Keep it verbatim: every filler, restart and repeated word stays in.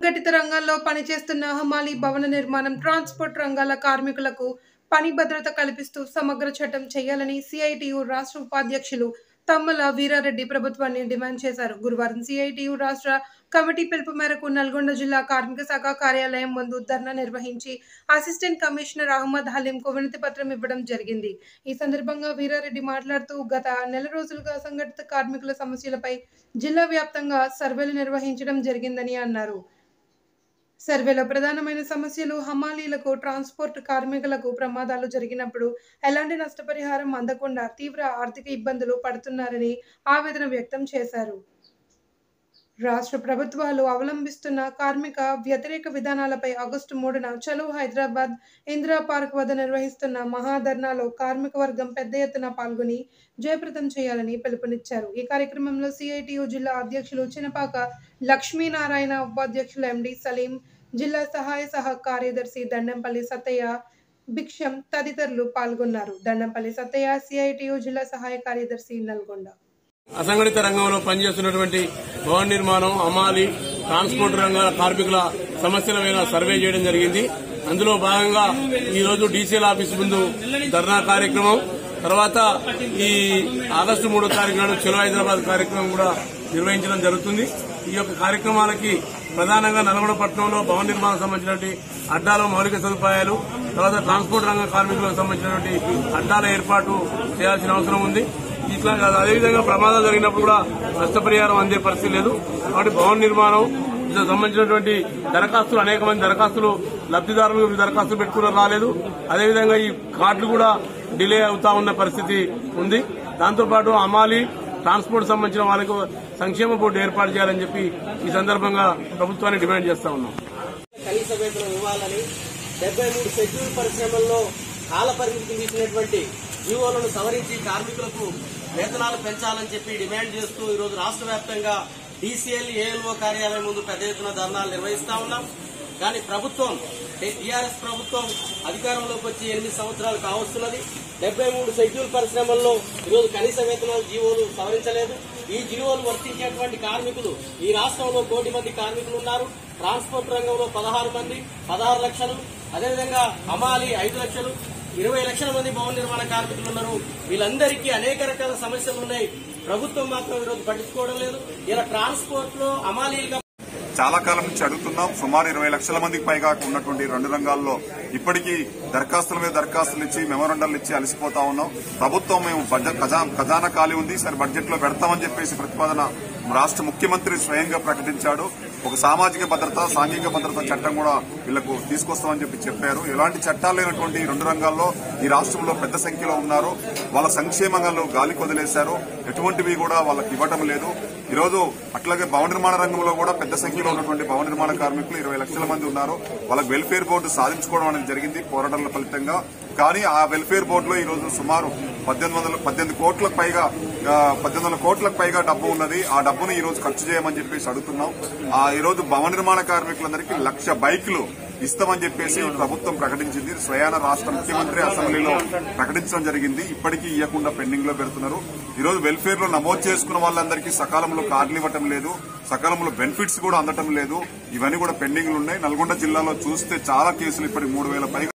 సంఘటిత రంగాల్లో పనిచేస్తున్న హమాలీ భవన నిర్మాణం, ట్రాన్స్‌పోర్ట్ రంగాల కార్మికులకు పని భద్రత కల్పిస్తూ సమగ్ర చట్టం చేయాలని సీఐటియు రాష్ట్ర ఉపాధ్యక్షులు తమ్మల వీరారెడ్డి ప్రభుత్వాన్ని డిమాండ్ చేశారు. గురువారం సీఐటియు రాష్ట్ర కమిటీ పిలుపు మేరకు నల్గొండ జిల్లా కార్మిక శాఖ కార్యాలయం ముందు ధర్నా నిర్వహించి అసిస్టెంట్ కమిషనర్ అహ్మద్ హలీంకు వినతి పత్రం ఇవ్వడం జరిగింది. ఈ సందర్భంగా వీరారెడ్డి మాట్లాడుతూ గత నెల రోజులుగా సంఘటిత కార్మికుల సమస్యలపై జిల్లా వ్యాప్తంగా సర్వేలు నిర్వహించడం జరిగిందని అన్నారు. సర్వేలో ప్రధానమైన సమస్యలు హమాలీలకు, ట్రాన్స్‌పోర్ట్ కార్మికులకు ప్రమాదాలు జరిగినప్పుడు ఎలాంటి నష్టపరిహారం అందకుండా తీవ్ర ఆర్థిక ఇబ్బందులు పడుతున్నారని ఆవేదన వ్యక్తం చేశారు. రాష్ట్ర ప్రభుత్వాలు అవలంబిస్తున్న కార్మిక వ్యతిరేక విధానాలపై ఆగస్టు మూడున చలో హైదరాబాద్ ఇందిరా పార్క్ వద్ద నిర్వహిస్తున్న మహాధర్నాలో కార్మిక వర్గం పెద్ద ఎత్తున పాల్గొని జయప్రదం చేయాలని పిలుపునిచ్చారు. ఈ కార్యక్రమంలో సీఐటియు జిల్లా అధ్యక్షులు చినపాక లక్ష్మీనారాయణ, ఉపాధ్యక్షులు ఎండి సలీం, జిల్లా సహాయ సహ కార్యదర్శి దండంపల్లి సత్తయ్య, భిక్షం తదితరులు పాల్గొన్నారు. దండంపల్లి సత్తయ్య, సీఐటియు జిల్లా సహాయ కార్యదర్శి, నల్గొండ. అసంఘటిత రంగంలో పనిచేస్తున్నటువంటి భవన నిర్మాణం, హమాలీ, ట్రాన్స్పోర్ట్ రంగాల కార్మికుల సమస్యల మీద సర్వే చేయడం జరిగింది. అందులో భాగంగా ఈ రోజు డీసీఎల్ ఆఫీస్ ముందు ధర్నా కార్యక్రమం, తర్వాత ఈ ఆగస్టు మూడో తారీఖు నాడు చలో హైదరాబాద్ కార్యక్రమం కూడా నిర్వహించడం జరుగుతుంది. ఈ యొక్క కార్యక్రమాలకి ప్రధానంగా నల్గొండ పట్టణంలో భవన నిర్మాణం సంబంధించినటువంటి అడ్డాల మౌలిక సదుపాయాలు, తర్వాత ట్రాన్స్పోర్ట్ రంగ కార్మికులకు సంబంధించినటువంటి అడ్డాల ఏర్పాటు చేయాల్సిన అవసరం ఉంది. ఇట్లా అదేవిధంగా ప్రమాదాలు జరిగినప్పుడు కూడా నష్టపరిహారం అందే పరిస్థితి లేదు. కాబట్టి భవన నిర్మాణం సంబంధించినటువంటి దరఖాస్తులు, అనేక మంది దరఖాస్తులు లబ్దిదారులు దరఖాస్తులు పెట్టుకున్న రాలేదు. అదేవిధంగా ఈ కార్డులు కూడా డిలే అవుతా ఉన్న పరిస్థితి ఉంది. దాంతోపాటు హమాలీ, ట్రాన్స్పోర్ట్ సంబంధించిన వాళ్ళకు సంక్షేమ బోర్డు ఏర్పాటు చేయాలని చెప్పి ఈ సందర్భంగా ప్రభుత్వాన్ని డిమాండ్ చేస్తా ఉన్నాం. కనీస వేతనం ఇవ్వాలని, డెబ్బై మూడు షెడ్యూల్ పరిశ్రమల్లో కాల పరిమితి తీసినటువంటి జీవోలను సవరించి కార్మికులకు వేతనాలు పెంచాలని చెప్పి డిమాండ్ చేస్తూ ఈరోజు రాష్ట్ర వ్యాప్తంగా డీసీఎల్, ఏఎల్ఓ కార్యాలయం ముందు పెద్ద ఎత్తున ధర్నాలు నిర్వహిస్తా ఉన్నాం. కానీ ప్రభుత్వం, టీఆర్ఎస్ ప్రభుత్వం అధికారంలోకి వచ్చి ఎనిమిది సంవత్సరాలు కావస్తున్నది. డెబ్బై మూడు షెడ్యూల్ పరిశ్రమల్లో ఈరోజు కనీస వేతనాలు జీవోలు సవరించలేదు. ఈ జీవోలు వర్తించేటువంటి కార్మికులు ఈ రాష్ట్రంలో కోటి మంది కార్మికులు ఉన్నారు. ట్రాన్స్పోర్ట్ రంగంలో పదహారు మంది పదహారు లక్షలు, అదేవిధంగా హమాలీ ఐదు లక్షలు, ఇరవై లక్షల మంది భవన నిర్మాణ కార్మికులు ఉన్నారు. వీళ్ళందరికీ అనేక రకాల సమస్యలు ఉన్నాయి. ప్రభుత్వం మాత్రం ఈరోజు పట్టించుకోవడం లేదు. ఇలా ట్రాన్స్పోర్ట్ లో హమాలీలుగా చాలా కాలం నుంచి అడుగుతున్నాం. సుమారు ఇరవై లక్షల మందికి పైగా ఉన్నటువంటి రెండు రంగాల్లో ఇప్పటికీ దరఖాస్తుల మీద దరఖాస్తులు ఇచ్చి మెమోరాండాలు ఇచ్చి అలసిపోతా ఉన్నాం. ప్రభుత్వం మేము ఖజానా ఖాళీ ఉంది, సరే బడ్జెట్ లో పెడతామని చెప్పేసి ప్రతిపాదన రాష్ట్ర ముఖ్యమంత్రి స్వయంగా ప్రకటించాడు. ఒక సామాజిక భద్రత, సాంఘిక భద్రత చట్టం కూడా వీళ్లకు తీసుకొస్తామని చెప్పి చెప్పారు. ఎలాంటి చట్టాలు లేనటువంటి రెండు రంగాల్లో ఈ రాష్ట్రంలో పెద్ద సంఖ్యలో ఉన్నారు. వాళ్ళ సంక్షేమంగా గాలి కొదిలేశారు. ఎటువంటివి కూడా వాళ్ళకి ఇవ్వడం లేదు. ఈరోజు అట్లాగే భవన నిర్మాణ రంగంలో కూడా పెద్ద సంఖ్యలో ఉన్నటువంటి భవన నిర్మాణ కార్మికులు ఇరవై లక్షల మంది ఉన్నారు. వాళ్ళకి వెల్ఫేర్ బోర్డు సాధించుకోవడం అనేది జరిగింది పోరాటాల ఫలితంగా. కానీ ఆ వెల్ఫేర్ బోర్డులో ఈ రోజు సుమారు పద్దెనిమిది వందల పద్దెనిమిది కోట్లకు పైగా పద్దెనిమిది వందల కోట్లకు పైగా డబ్బు ఉన్నది. ఆ డబ్బును ఈ రోజు ఖర్చు చేయమని చెప్పేసి అడుగుతున్నాం. ఆ ఈ రోజు భవన నిర్మాణ కార్మికులందరికీ లక్ష బైకులు ఇస్తామని చెప్పేసి ప్రభుత్వం ప్రకటించింది. స్వయాన రాష్ట్ర ముఖ్యమంత్రి అసెంబ్లీలో ప్రకటించడం జరిగింది. ఇప్పటికీ ఇవ్వకుండా పెండింగ్ లో పెడుతున్నారు. ఈ రోజు వెల్ఫేర్ లో నమోదు చేసుకున్న వాళ్ళందరికీ సకాలంలో కార్డులు ఇవ్వటం లేదు, సకాలంలో బెనిఫిట్స్ కూడా అందటం లేదు. ఇవన్నీ కూడా పెండింగ్లు ఉన్నాయి. నల్గొండ జిల్లాలో చూస్తే చాలా కేసులు ఇప్పటికి మూడు వేల పైగా